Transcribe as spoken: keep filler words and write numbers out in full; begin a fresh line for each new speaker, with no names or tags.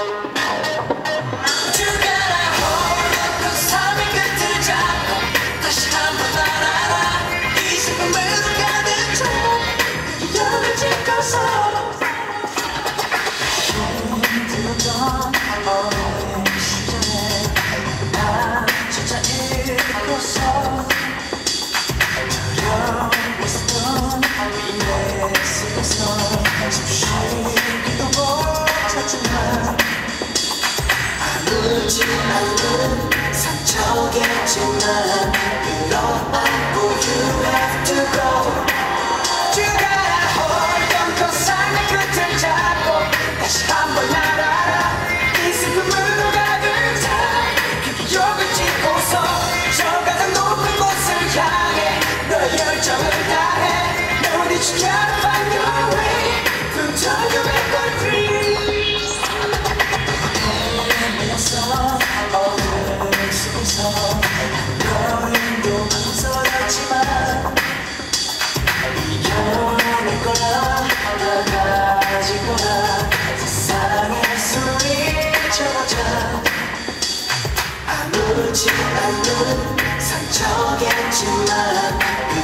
아무지 않는 상처겠지만 끌어안고 you have to go. You gotta hold on 그 삶의 끝을 잡고 다시 한번 날아라. 이 슬픔으로 가득 찬 그 기억을 짚고서 저 가장 높은 곳을 향해 너의 열정을 다해. No need you gotta find your way. From time you make us free. 어둠 속에서 너희도 망설였지만 이겨낼 거라 다 가질 거라 세상에 소리쳐보자. 아무지 않는 상처겠지만